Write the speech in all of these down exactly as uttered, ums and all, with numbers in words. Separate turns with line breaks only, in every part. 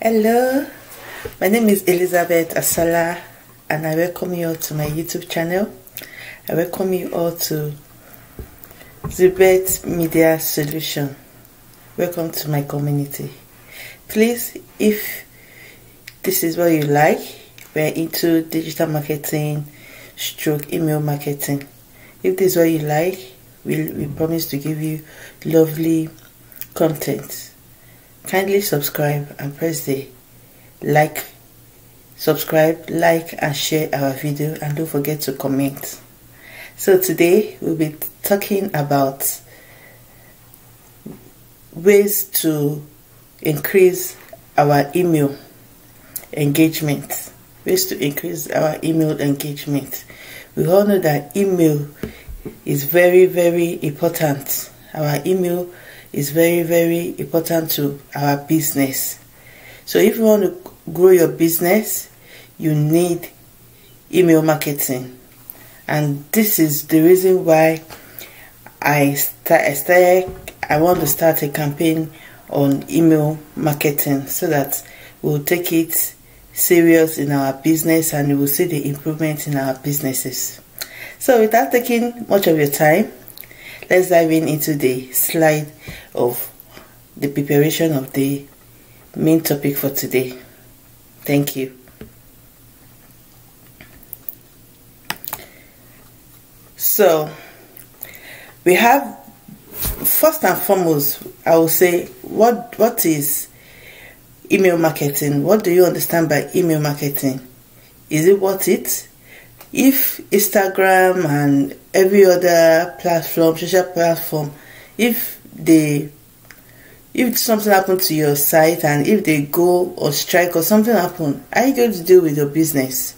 Hello, my name is Elizabeth Asala and I welcome you all to my YouTube channel. I welcome you all to Zubet Media Solution. Welcome to my community. Please, if this is what you like, we're into digital marketing stroke email marketing. If this is what you like, we we promise to give you lovely content. Kindly subscribe and press the like, subscribe, like and share our video, and don't forget to comment. So today we'll be talking about ways to increase our email engagement. Ways to increase our email engagement. We all know that email is very, very important. Our email is very, very important to our business. So if you want to grow your business, you need email marketing. And this is the reason why I, start, I started, I want to start a campaign on email marketing so that we'll take it serious in our business and we will see the improvement in our businesses. So without taking much of your time, let's dive in into the slide of the preparation of the main topic for today. Thank you. So we have, first and foremost, I will say, what what is email marketing? What do you understand by email marketing? Is it worth it? If Instagram and every other platform, social platform, if they, if something happened to your site and if they go or strike or something happen, are you going to do with your business?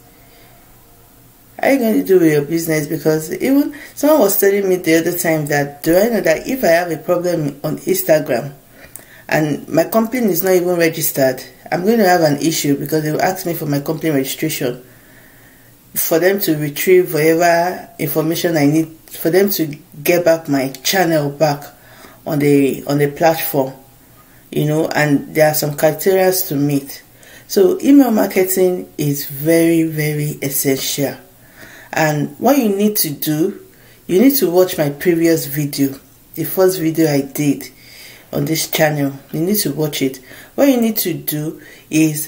Are you going to do with your business? Because even someone was telling me the other time that, do I know that if I have a problem on Instagram and my company is not even registered, I'm going to have an issue because they will ask me for my company registration, for them to retrieve whatever information I need, for them to get back my channel back on the on the platform, you know, and there are some criteria to meet. So email marketing is very, very essential. And what you need to do, you need to watch my previous video, the first video I did on this channel. You need to watch it. What you need to do is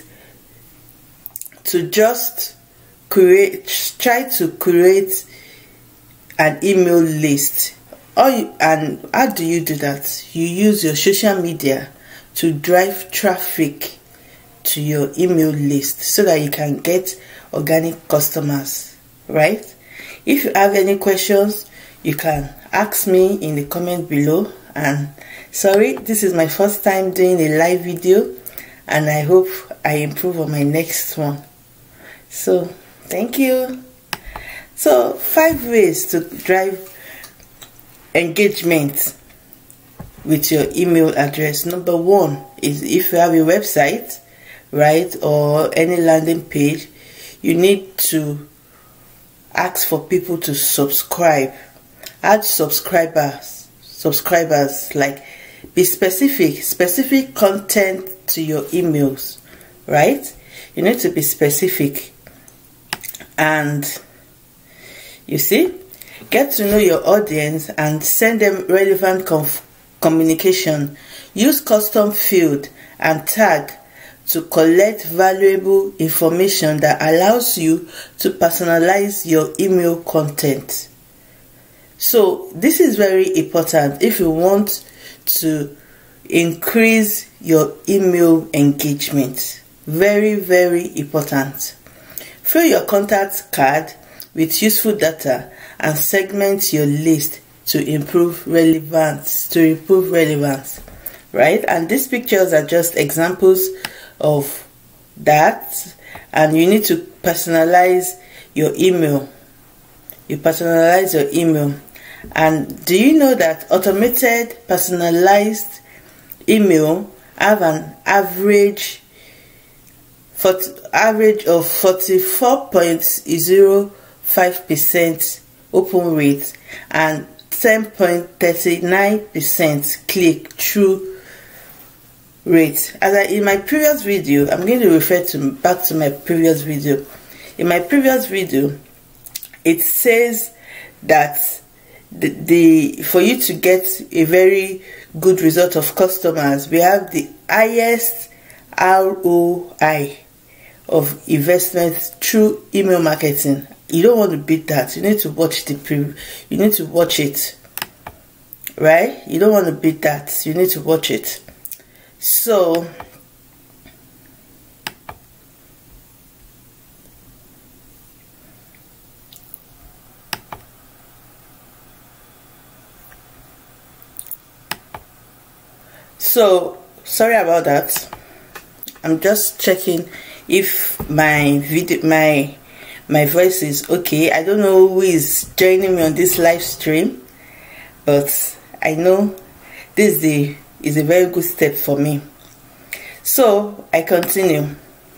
to just create, try to create an email list. Or you, and how do you do that? You use your social media to drive traffic to your email list so that you can get organic customers, right? If you have any questions, you can ask me in the comment below. And sorry, this is my first time doing a live video, and I hope I improve on my next one. So thank you. So five ways to drive engagement with your email address. Number one is, if you have a website, right, or any landing page, you need to ask for people to subscribe. Add subscribers. Subscribers, like, be specific. Specific content to your emails, right? You need to be specific. And you see, get to know your audience and send them relevant communication. Use custom field and tag to collect valuable information that allows you to personalize your email content. So this is very important if you want to increase your email engagement. Very, very important. Fill your contact card with useful data and segment your list to improve relevance, to improve relevance, right? And these pictures are just examples of that. And you need to personalize your email. You personalize your email. And do you know that automated personalized email have an average For average of forty-four point zero five percent open rate and ten point three nine percent click through rate. As I, in my previous video, I'm going to refer to back to my previous video. In my previous video, it says that the, the for you to get a very good result of customers, we have the highest R O I of investment through email marketing. You don't want to beat that. You need to watch the pre you need to watch it, right? You don't want to beat that. You need to watch it. So so sorry about that. I'm just checking if my video my my voice is okay. I don't know who is joining me on this live stream, but I know this is the is a very good step for me. So I continue.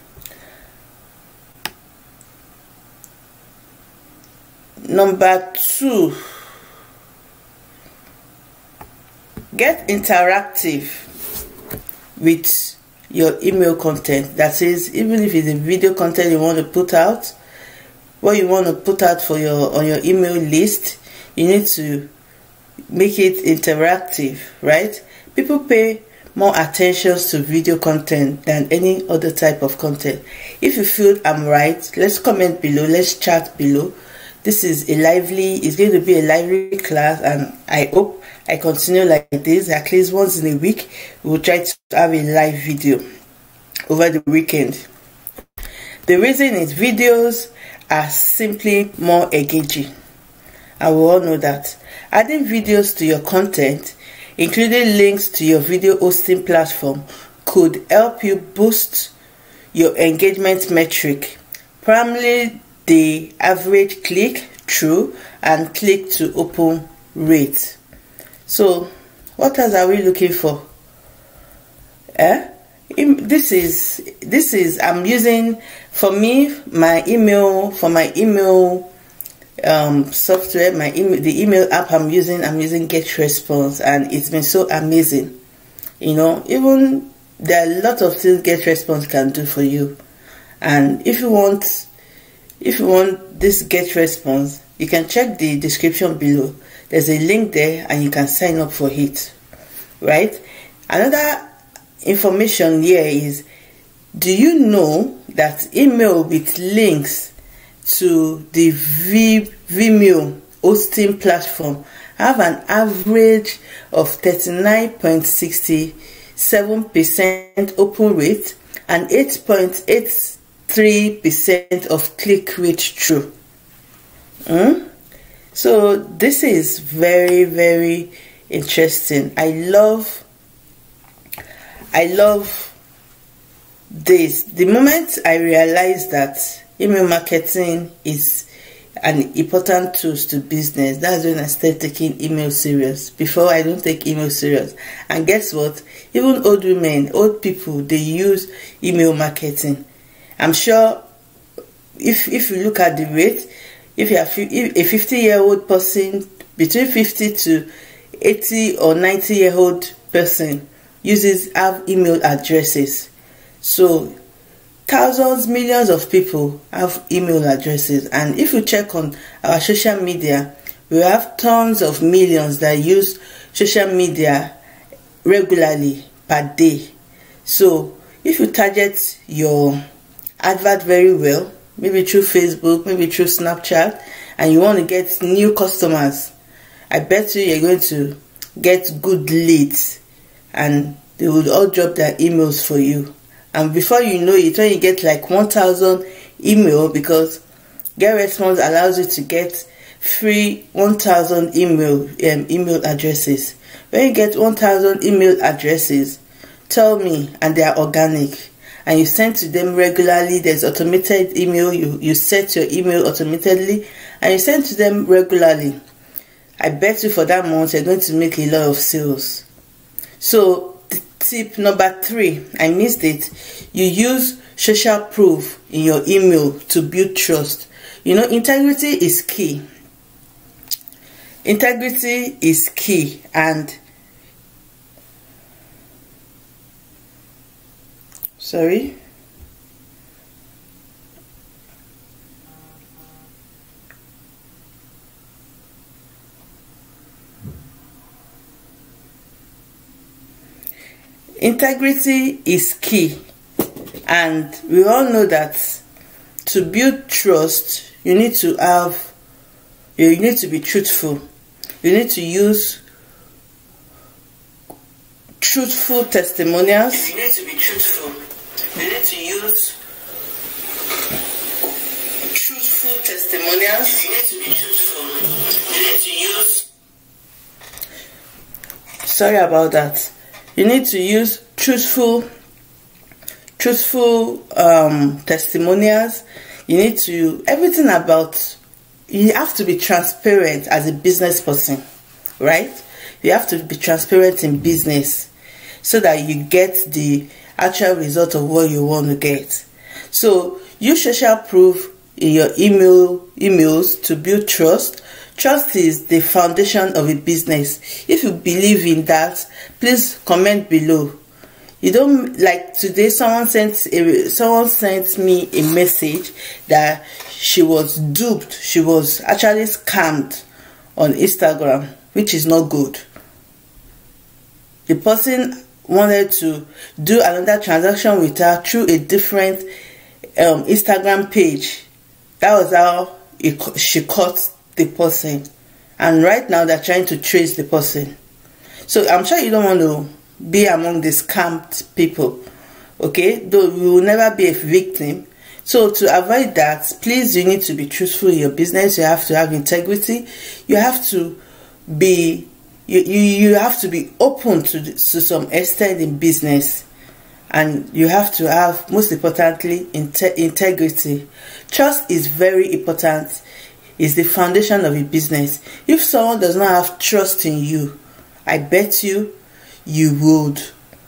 Number two, get interactive with your email content. That is, even if it's a video content you want to put out, what you want to put out for your on your email list, you need to make it interactive, right? People pay more attention to video content than any other type of content. If you feel I'm right, let's comment below, let's chat below. This is a lively, it's going to be a lively class, and I hope I continue like this. At least once in a week, we'll try to have a live video over the weekend. The reason is videos are simply more engaging, and we all know that. Adding videos to your content, including links to your video hosting platform, could help you boost your engagement metric, primarily the average click through and click to open rate. So what else are we looking for? Eh? This is this is I'm using for me my email for my email um software, my email the email app I'm using I'm using GetResponse, and it's been so amazing. You know, even there are a lot of things GetResponse can do for you, and if you want if you want this GetResponse, you can check the description below. There's a link there and you can sign up for it, right? Another information here is, do you know that email with links to the Vimeo hosting platform have an average of thirty-nine point six seven percent open rate and eight point eight three percent of click rate through? Hmm? So this is very, very interesting. I love I love this. The moment I realized that email marketing is an important tool to business, that's when I started taking email serious. Before, I don't take email serious. And guess what? Even old women, old people, they use email marketing. I'm sure if if you look at the rate, if you are a fifty year old person, between fifty to eighty or ninety year old person uses have email addresses. So thousands, millions of people have email addresses, and if you check on our social media, we have tons of millions that use social media regularly per day. So if you target your advert very well, maybe through Facebook, maybe through Snapchat, and you want to get new customers, I bet you you're going to get good leads, and they will all drop their emails for you. And before you know it, when you get like one thousand email, because GetResponse allows you to get free one thousand email um, email addresses. When you get one thousand email addresses, tell me, and they are organic, and you send to them regularly. There's automated email. You, you set your email automatically and you send to them regularly. I bet you for that month you're going to make a lot of sales. So tip number three, I missed it. You use social proof in your email to build trust. You know, integrity is key. Integrity is key, and sorry. Integrity is key, and we all know that to build trust, you need to have, you need to be truthful. You need to use truthful testimonials. You need to be truthful. You need to use truthful testimonials. You need to be truthful. You need to use. Sorry about that. You need to use truthful, truthful um, testimonials. You need to, everything about, you have to be transparent as a business person, right? You have to be transparent in business so that you get the actual result of what you want to get. So use social proof in your email emails to build trust. Trust is the foundation of a business. If you believe in that, please comment below. You don't, like today someone sent a, someone sent me a message that she was duped. She was actually scammed on Instagram, which is not good. The person wanted to do another transaction with her through a different um, Instagram page. That was how it, she caught the person, and right now they're trying to trace the person. So I'm sure you don't want to be among the scammed people, okay? Though you will never be a victim. So to avoid that, please, you need to be truthful in your business. You have to have integrity. You have to be you you, you have to be open to to some extent in business, and you have to have, most importantly, inte integrity. Trust is very important. Is the foundation of a business. If someone does not have trust in you, I bet you, you would,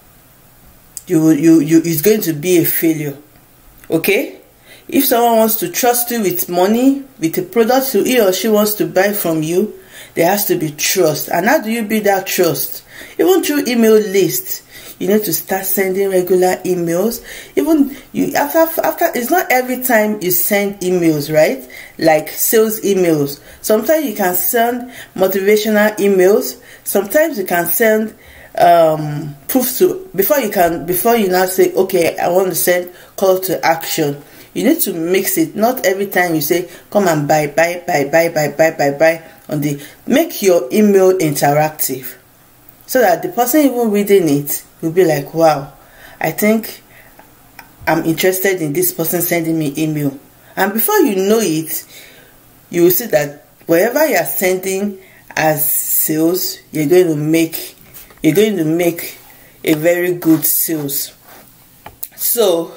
you will, you, you, it's going to be a failure. Okay? If someone wants to trust you with money, with a product he or she wants to buy from you, there has to be trust. And how do you build that trust? Even through email lists. You need to start sending regular emails. Even you after after it's not every time you send emails, right? Like sales emails. Sometimes you can send motivational emails. Sometimes you can send um proof to before you can before you now say, okay, I want to send call to action. You need to mix it. Not every time you say come and buy, buy, buy, buy, buy, buy, buy, buy on the make your email interactive, so that the person even reading it will be like, wow, I think I'm interested in this person sending me email. And before you know it, you will see that wherever you are sending as sales, you're going to make you're going to make a very good sales. So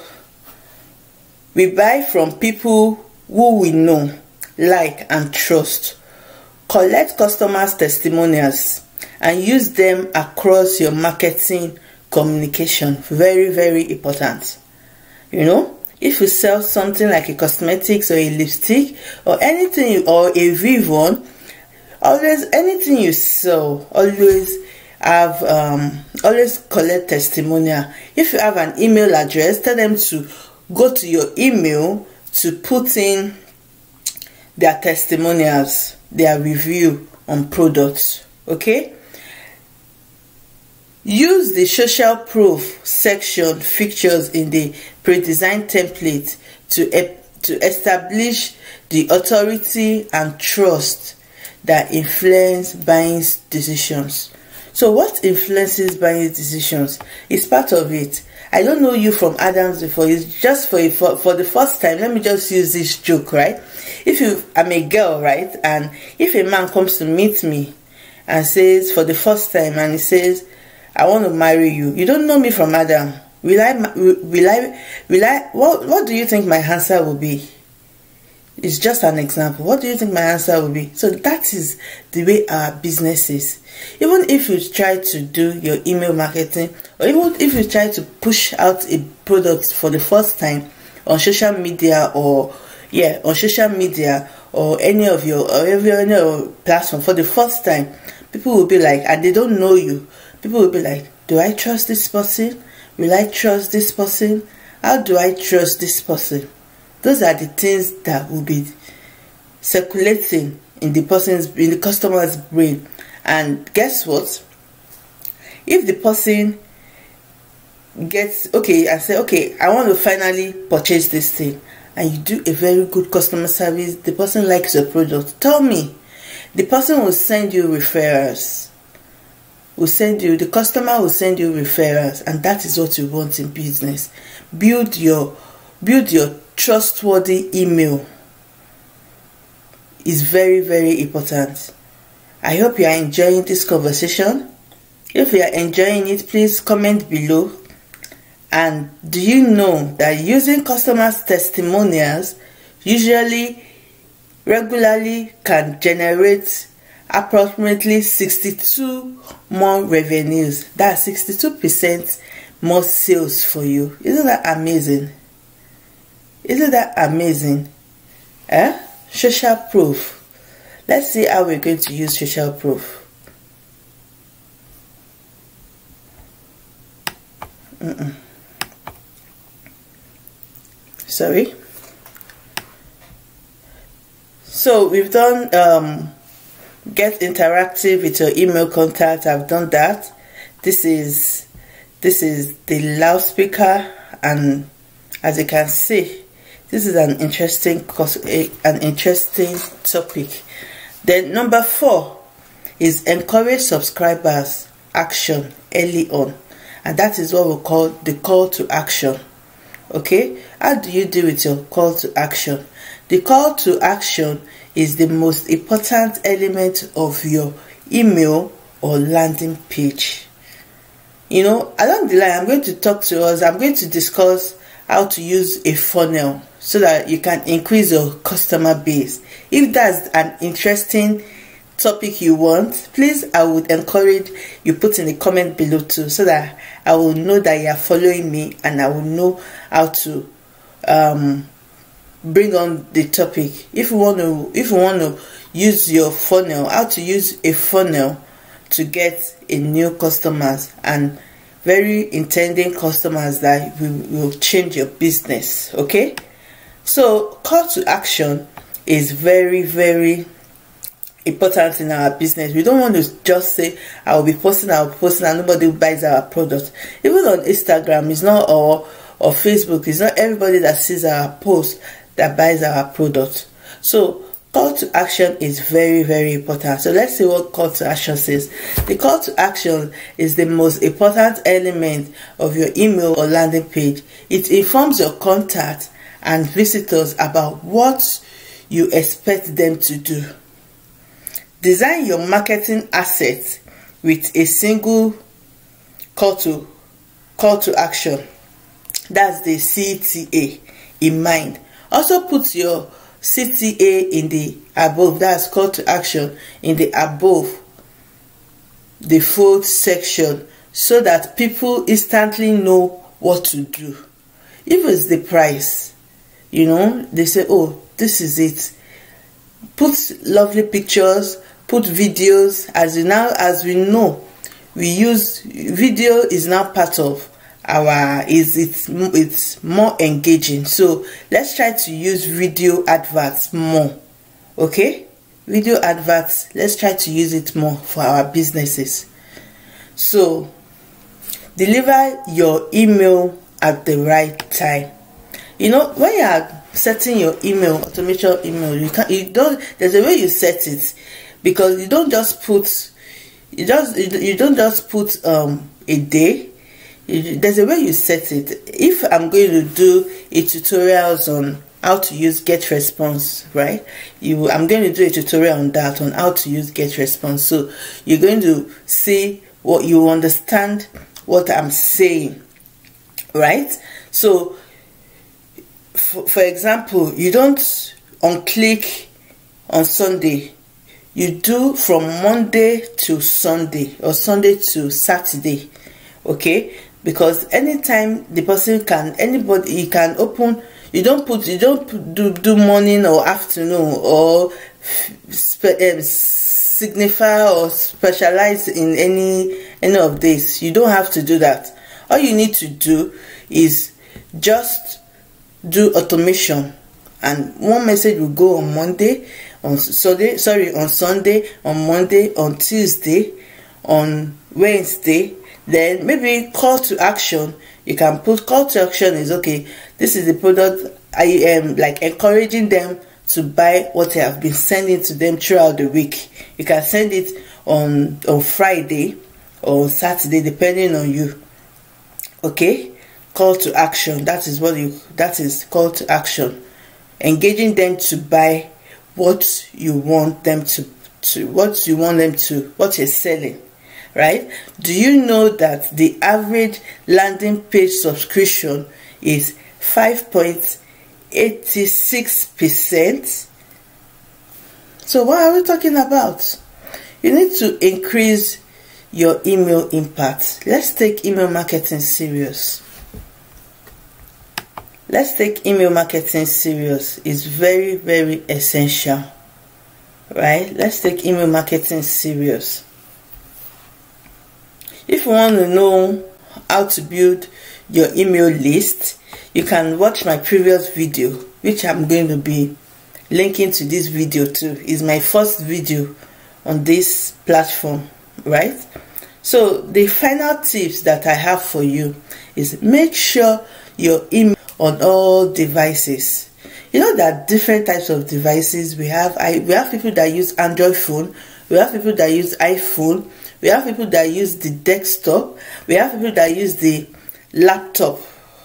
we buy from people who we know, like, and trust. Collect customers' testimonials and use them across your marketing communication. Very, very important. You know, if you sell something like a cosmetics or a lipstick or anything, or a Vivon, always anything you sell, always have um always collect testimonial. If you have an email address, tell them to go to your email to put in their testimonials, their review on products. Okay, use the social proof section features in the pre-designed template to to establish the authority and trust that influence buying decisions. So what influences buying decisions is part of it. I don't know you from Adams before. It's just for, for for the first time. Let me just use this joke, right? If you, I'm a girl, right? And if a man comes to meet me and says for the first time, and he says, I want to marry you. You don't know me from Adam. Will I, will I, will I, what, what do you think my answer will be? It's just an example. What do you think my answer will be? So that is the way our business is. Even if you try to do your email marketing, or even if you try to push out a product for the first time on social media, or yeah, on social media, or any of your, or every any other platform for the first time, people will be like, and they don't know you, people will be like, do I trust this person? Will I trust this person? How do I trust this person? Those are the things that will be circulating in the person's, in the customer's brain. And guess what? If the person gets okay and say, okay, I want to finally purchase this thing, and you do a very good customer service, the person likes your product, tell me, the person will send you referrals. Will send you, the customer will send you referrals, and that is what you want in business. Build your, build your trustworthy email. Is very, very important. I hope you are enjoying this conversation. If you are enjoying it, please comment below. And do you know that using customers' testimonials usually regularly can generate approximately sixty-two more revenues? That's sixty-two percent more sales for you. Isn't that amazing? Isn't that amazing? Eh? Social proof. Let's see how we're going to use social proof. Mm-mm. Sorry. So we've done um, get interactive with your email contact. I've done that. This is this is the loudspeaker, and as you can see, this is an interesting an interesting topic. Then number four is encourage subscribers action early on, and that is what we call the call to action. Okay, how do you deal with your call to action? The call to action is the most important element of your email or landing page. You know, along the line, I'm going to talk to us, I'm going to discuss how to use a funnel so that you can increase your customer base. If that's an interesting topic you want, please, I would encourage you put in the comment below too, so that I will know that you are following me, and I will know how to um, bring on the topic. If you want to, if you want to use your funnel, how to use a funnel to get a new customers and very intending customers that will, will change your business. Okay, so call to action is very, very important in our business. We don't want to just say, I will be posting, I will be posting, and nobody buys our product. Even on Instagram, it's not, or or Facebook, it's not everybody that sees our post that buys our product. So call to action is very, very important. So let's see what call to action says. The call to action is the most important element of your email or landing page. It informs your contact and visitors about what you expect them to do. Design your marketing assets with a single call to call to action. That's the C T A in mind. Also put your C T A in the above, that's call to action, in the above the fold section, so that people instantly know what to do. If it's the price, you know, they say, oh, this is it. Put lovely pictures, put videos. As you now, as we know, we use video is now part of our is it's it's more engaging. So let's try to use video adverts more. Okay, video adverts, let's try to use it more for our businesses. So deliver your email at the right time. You know, when you are setting your email, automation email, you can you don't there's a way you set it, because you don't just put you just you don't just put um a day. There's a way you set it. If I'm going to do a tutorials on how to use GetResponse, right? You, I'm going to do a tutorial on that, on how to use GetResponse. So you're going to see what you understand what I'm saying, right? So, for, for example, you don't unclick on Sunday. You do from Monday to Sunday or Sunday to Saturday, okay? Because anytime the person can, anybody, you can open, you don't put, you don't do, do morning or afternoon or spe, um, signify or specialize in any, any of this. You don't have to do that. All you need to do is just do automation, and one message will go on Monday, on Sunday, sorry, on Sunday, on Monday, on Tuesday, on Wednesday. Then maybe call to action. You can put call to action is okay. This is the product. I am like encouraging them to buy what I have been sending to them throughout the week. You can send it on on Friday or Saturday, depending on you. Okay, call to action. That is what you. That is call to action. Engaging them to buy what you want them to to what you want them to what you're selling. Right? Do you know that the average landing page subscription is five point eight six percent? So what are we talking about? You need to increase your email impact. Let's take email marketing serious. Let's take email marketing serious. It's very, very essential. Right? Let's take email marketing serious. If you want to know how to build your email list, you can watch my previous video, which I'm going to be linking to this video too. It's my first video on this platform, right? So the final tips that I have for you is make sure your email on all devices. You know that different types of devices we have. I we have people that use Android phone, we have people that use iPhone, we have people that use the desktop, we have people that use the laptop.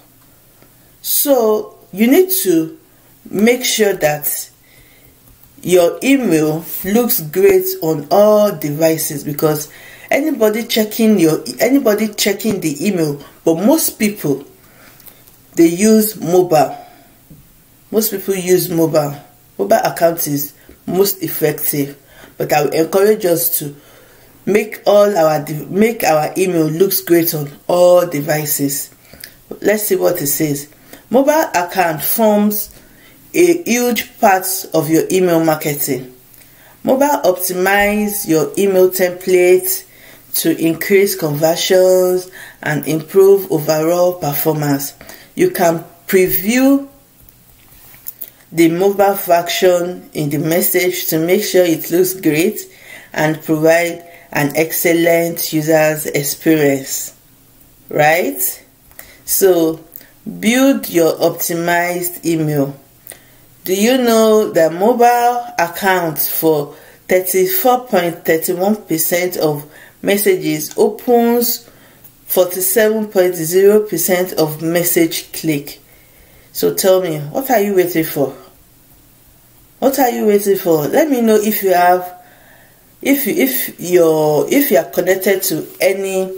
So you need to make sure that your email looks great on all devices, because anybody checking your anybody checking the email, but most people they use mobile. Most people use mobile. Mobile account is most effective, but I will encourage us to make all our make our email looks great on all devices. Let's see what it says. Mobile account forms a huge part of your email marketing. Mobile optimize your email template to increase conversions and improve overall performance. You can preview the mobile version in the message to make sure it looks great and provide an excellent user's experience, right? So build your optimized email. Do you know that mobile accounts for thirty-four point three one percent of messages, opens forty-seven point zero percent of message click? So tell me, what are you waiting for? What are you waiting for? Let me know if you have, if you, if you're, if you are connected to any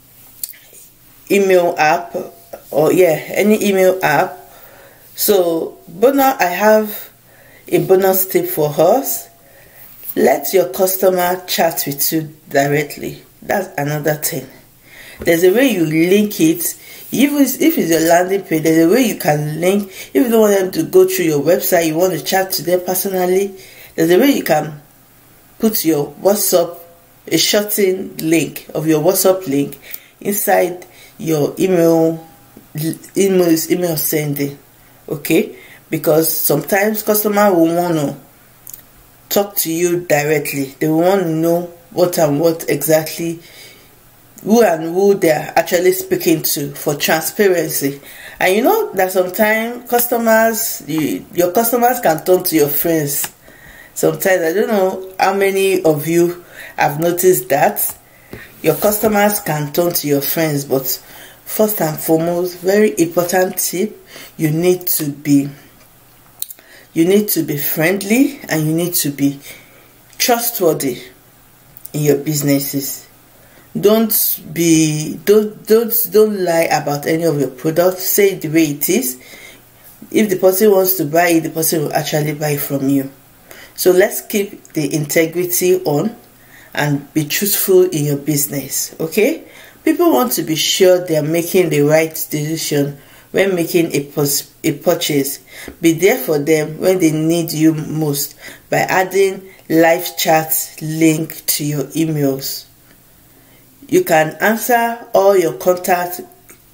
email app, or yeah, any email app. So, bonus, I have a bonus tip for us. Let your customer chat with you directly. That's another thing. There's a way you link it. Even if it's your landing page, there's a way you can link. If you don't want them to go through your website, you want to chat to them personally, there's a way you can put your WhatsApp, a shortened link of your WhatsApp link inside your email, email, email sending. Okay? Because sometimes customer will want to talk to you directly. They will want to know what and what exactly, who and who they are actually speaking to, for transparency. And you know that sometimes customers, you, your customers can turn to your friends. Sometimes, I don't know how many of you have noticed that your customers can turn to your friends, but first and foremost, very important tip, you need to be you need to be friendly and you need to be trustworthy in your businesses. Don't be don't don't don't lie about any of your products. Say it the way it is. If the person wants to buy it, the person will actually buy from you. So let's keep the integrity on and be truthful in your business. Okay? People want to be sure they are making the right decision when making a, a purchase. Be there for them when they need you most by adding live chat link to your emails. You can answer all your contact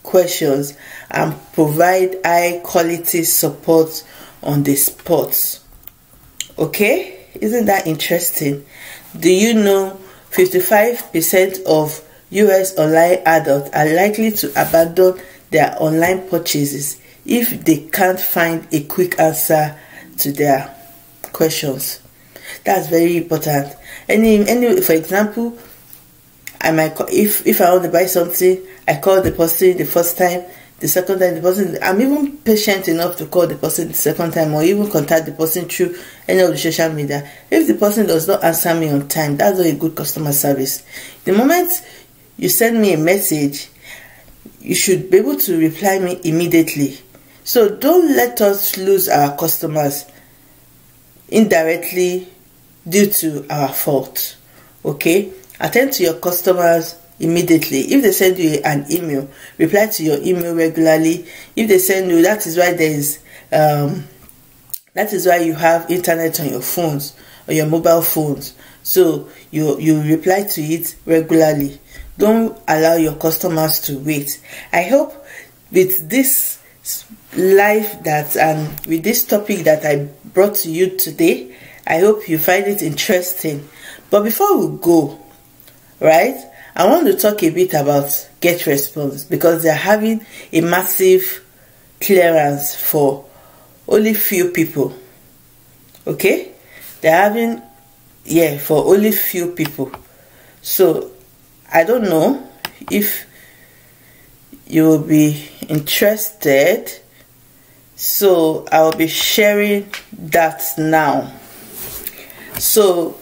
questions and provide high quality support on the spot. Okay, isn't that interesting? Do you know fifty-five percent of U S online adults are likely to abandon their online purchases if they can't find a quick answer to their questions? That's very important. Any, any, for example, I might call, if if I want to buy something, I call the person the first time, the second time the person. I'm even patient enough to call the person the second time, or even contact the person through any of the social media. If the person does not answer me on time, that's not a good customer service. The moment you send me a message, you should be able to reply me immediately. So don't let us lose our customers indirectly due to our fault. Okay, attend to your customers immediately. If they send you an email, reply to your email regularly. If they send you, that is why there is um that is why you have internet on your phones or your mobile phones, so you you reply to it regularly. Don't allow your customers to wait. I hope with this live that and um, with this topic that I brought to you today, I hope you find it interesting. But before we go, right, I want to talk a bit about GetResponse, because they're having a massive clearance for only few people. Okay, they're having, yeah, for only few people. So I don't know if you will be interested, so I'll be sharing that now. So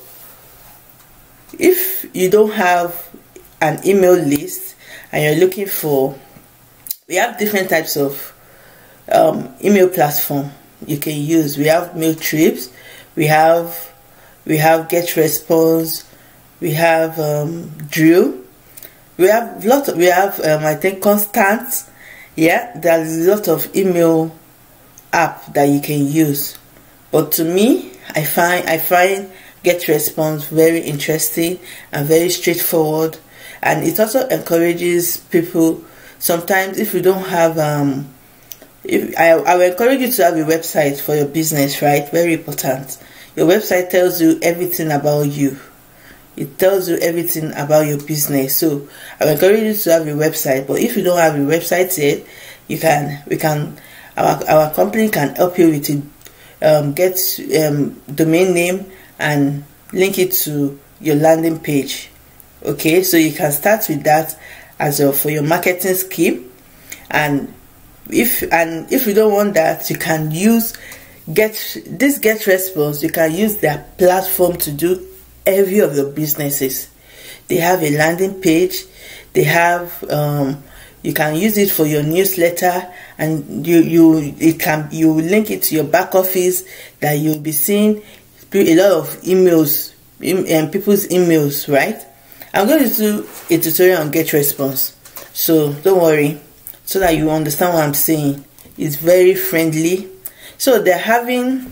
if you don't have an email list and you're looking for, we have different types of um, email platform you can use. We have mail trips, we have we have GetResponse, we have um, Drill, we have lot of, we have um, I think Constant. Yeah, there's a lot of email app that you can use, but to me, I find I find GetResponse very interesting and very straightforward, and it also encourages people. Sometimes if you don't have um if I, I will encourage you to have a website for your business, right? Very important. Your website tells you everything about you. It tells you everything about your business. So I will encourage you to have a website. But if you don't have a website yet, you can we can our our company can help you with it. Um, get um, domain name and link it to your landing page. Okay, so you can start with that as well for your marketing scheme. And if and if you don't want that, you can use get this GetResponse. You can use their platform to do every of your businesses. They have a landing page. They have um, you can use it for your newsletter, and you you it can you link it to your back office that you'll be seeing a lot of emails and people's emails, right? I'm going to do a tutorial on GetResponse, so don't worry, so that you understand what I'm saying. It's very friendly. So they're having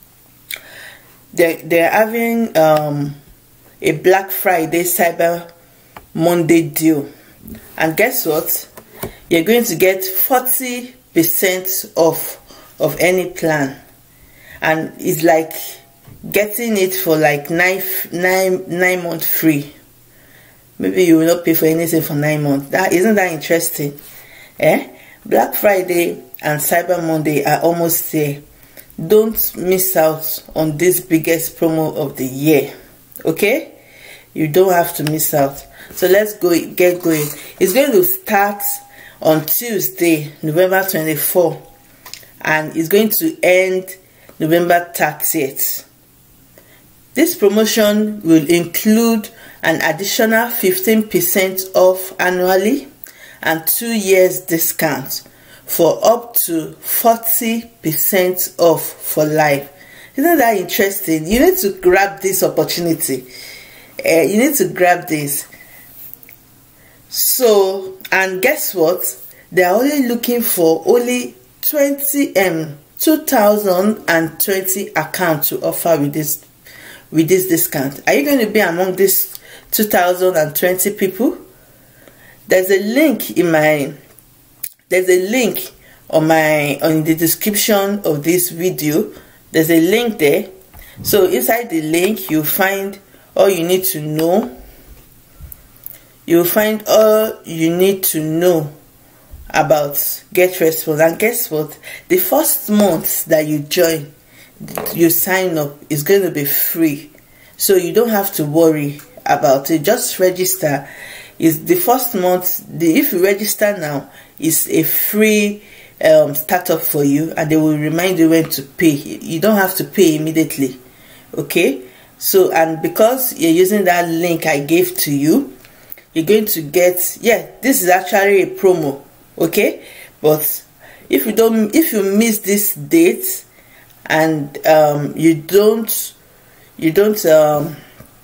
they're, they're having um, a Black Friday Cyber Monday deal, and guess what? You're going to get forty percent off of any plan, and it's like getting it for like nine nine nine months free. Maybe you will not pay for anything for nine months. That isn't that interesting? Eh? Black Friday and Cyber Monday are almost there. Don't miss out on this biggest promo of the year. Okay? You don't have to miss out. So let's go get going. It's going to start on Tuesday, November twenty-fourth, and it's going to end November thirtieth. This promotion will include an additional fifteen percent off annually and two years discount for up to forty percent off for life. Isn't that interesting? You need to grab this opportunity. Uh, you need to grab this. So, and guess what? They are only looking for only twenty um two thousand twenty accounts to offer with this with this discount. Are you going to be among these two thousand twenty people? There's a link in my there's a link on my on the description of this video. There's a link there. So inside the link you find all you need to know. You'll find all you need to know about GetResponse. And guess what? The first month that you join, you sign up, is going to be free. So you don't have to worry about it. Just register. Is the first month, the, if you register now, is a free um, startup for you, and they will remind you when to pay. You don't have to pay immediately. Okay? So, and because you're using that link I gave to you, you're going to get, yeah, this is actually a promo, okay? But if you don't, if you miss this date and um, you don't, you don't, um,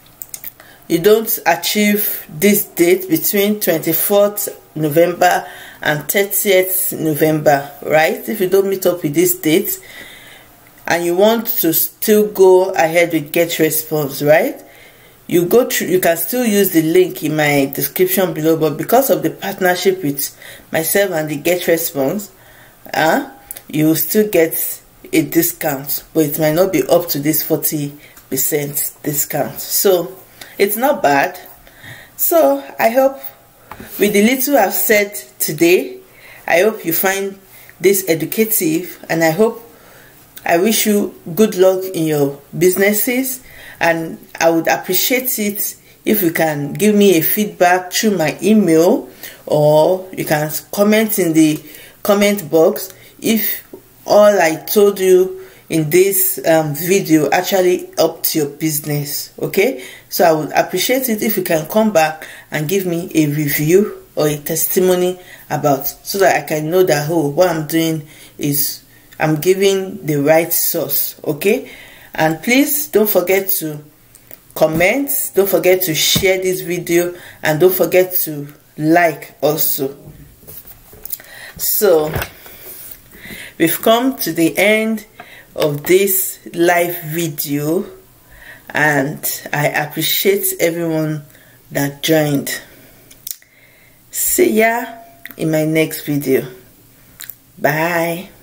you don't achieve this date between twenty-fourth November and thirtieth November, right? If you don't meet up with this date and you want to still go ahead with GetResponse, right? You go through, you can still use the link in my description below, but because of the partnership with myself and the GetResponse, uh, you will still get a discount, but it might not be up to this forty percent discount. So it's not bad. So I hope with the little I've said today, I hope you find this educative, and I hope I wish you good luck in your businesses. And I would appreciate it if you can give me a feedback through my email, or you can comment in the comment box if all I told you in this um, video actually helped your business. Okay, so I would appreciate it if you can come back and give me a review or a testimony about, so that I can know that, oh, what I'm doing is I'm giving the right source. Okay. And please don't forget to comment, don't forget to share this video, and don't forget to like also. So we've come to the end of this live video, and I appreciate everyone that joined. See ya in my next video. Bye.